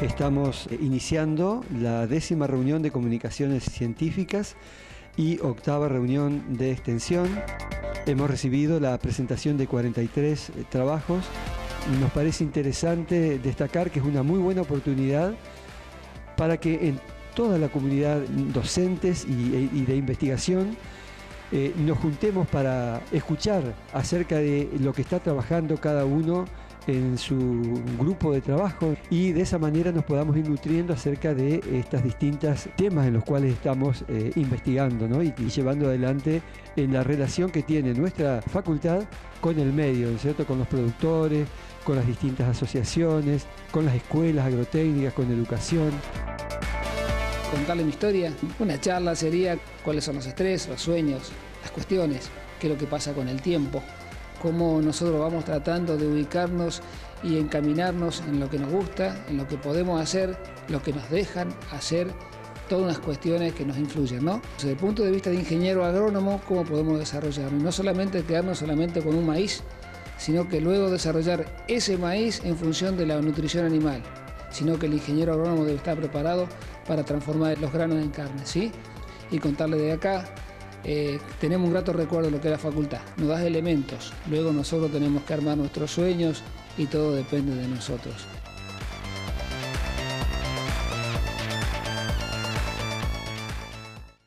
Estamos iniciando la 10ª reunión de comunicaciones científicas y 8ª reunión de extensión. Hemos recibido la presentación de 43 trabajos y nos parece interesante destacar que es una muy buena oportunidad para que en toda la comunidad docentes y de investigación nos juntemos para escuchar acerca de lo que está trabajando cada uno en su grupo de trabajo y de esa manera nos podamos ir nutriendo acerca de estos distintos temas en los cuales estamos investigando, ¿no? y llevando adelante en la relación que tiene nuestra facultad con el medio, ¿no es cierto? Con los productores, con las distintas asociaciones, con las escuelas agrotécnicas, con educación. Contarle mi historia. Una charla sería cuáles son los estrés, los sueños, las cuestiones, qué es lo que pasa con el tiempo, cómo nosotros vamos tratando de ubicarnos y encaminarnos en lo que nos gusta, en lo que podemos hacer, lo que nos dejan hacer, todas unas cuestiones que nos influyen, ¿no? Desde el punto de vista de ingeniero agrónomo, cómo podemos desarrollarnos, no solamente quedarnos solamente con un maíz, sino que luego desarrollar ese maíz en función de la nutrición animal, sino que el ingeniero agrónomo debe estar preparado para transformar los granos en carne, ¿sí? Y contarle de acá, tenemos un grato recuerdo de lo que es la facultad, nos da elementos, luego nosotros tenemos que armar nuestros sueños y todo depende de nosotros.